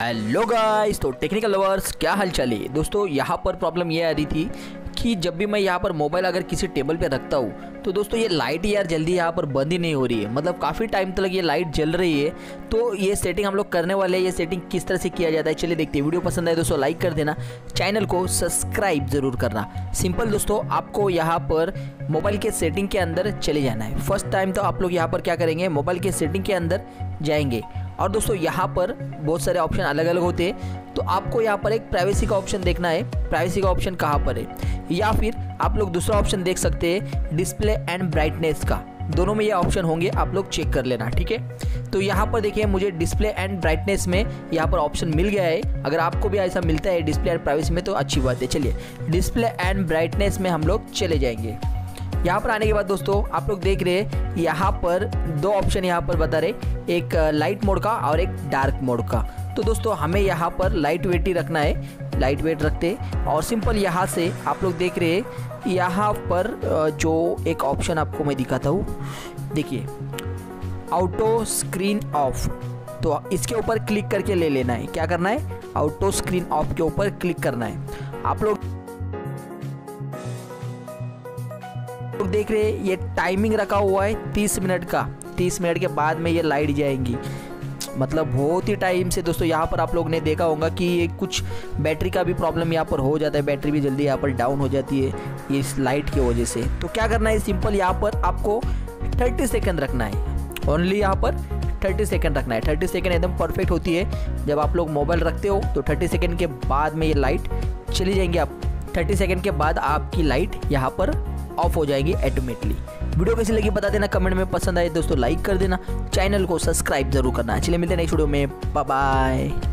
Hello guys, तो technical lovers क्या हाल चाल है दोस्तों। यहाँ पर प्रॉब्लम ये आ रही थी कि जब भी मैं यहाँ पर मोबाइल अगर किसी टेबल पे रखता हूँ तो दोस्तों ये लाइट यार जल्दी यहाँ पर बंद ही नहीं हो रही है। मतलब काफ़ी टाइम तक ये लाइट जल रही है। तो ये सेटिंग हम लोग करने वाले हैं। ये सेटिंग किस तरह से किया जाता है चलिए देखते हैं। वीडियो पसंद आए दोस्तों लाइक कर देना, चैनल को सब्सक्राइब जरूर करना। सिंपल दोस्तों, आपको यहाँ पर मोबाइल के सेटिंग के अंदर चले जाना है। फर्स्ट टाइम तो आप लोग यहाँ पर क्या करेंगे, मोबाइल के सेटिंग के अंदर जाएंगे और दोस्तों यहाँ पर बहुत सारे ऑप्शन अलग अलग होते हैं। तो आपको यहाँ पर एक प्राइवेसी का ऑप्शन देखना है। प्राइवेसी का ऑप्शन कहाँ पर है, या फिर आप लोग दूसरा ऑप्शन देख सकते हैं डिस्प्ले एंड ब्राइटनेस का। दोनों में ये ऑप्शन होंगे, आप लोग चेक कर लेना, ठीक है। तो यहाँ पर देखिए मुझे डिस्प्ले एंड ब्राइटनेस में यहाँ पर ऑप्शन मिल गया है। अगर आपको भी ऐसा मिलता है डिस्प्ले एंड प्राइवेसी में तो अच्छी बात है। चलिए डिस्प्ले एंड ब्राइटनेस में हम लोग चले जाएंगे। यहाँ पर आने के बाद दोस्तों आप लोग देख रहे हैं यहाँ पर दो ऑप्शन यहाँ पर बता रहे, एक लाइट मोड का और एक डार्क मोड का। तो दोस्तों हमें यहाँ पर लाइट वेट ही रखना है, लाइट वेट रखते और सिंपल यहाँ से आप लोग देख रहे हैं यहाँ पर जो एक ऑप्शन आपको मैं दिखाता हूँ, देखिए ऑटो स्क्रीन ऑफ। तो इसके ऊपर क्लिक करके ले लेना है। क्या करना है, ऑटो स्क्रीन ऑफ के ऊपर क्लिक करना है। आप लोग देख रहे हैं ये टाइमिंग रखा हुआ है 30 मिनट का। 30 मिनट के बाद में ये लाइट जाएंगी। मतलब बहुत ही टाइम से दोस्तों यहाँ पर आप लोग ने देखा होगा कि ये कुछ बैटरी का भी प्रॉब्लम यहाँ पर हो जाता है। बैटरी भी जल्दी यहाँ पर डाउन हो जाती है इस लाइट की वजह से। तो क्या करना है, सिंपल यहाँ पर आपको 30 सेकंड रखना है। ओनली यहाँ पर 30 सेकंड रखना है। 30 सेकंड एकदम परफेक्ट होती है। जब आप लोग मोबाइल रखते हो तो 30 सेकंड के बाद में ये लाइट चली जाएंगी। आप 30 सेकंड के बाद आपकी लाइट यहाँ पर ऑफ हो जाएगी ऑटोमेटिकली। वीडियो कैसी लगी बता देना कमेंट में। पसंद आए दोस्तों लाइक कर देना, चैनल को सब्सक्राइब जरूर करना। चलिए मिलते हैं नेक्स्ट वीडियो में, बाय बाय।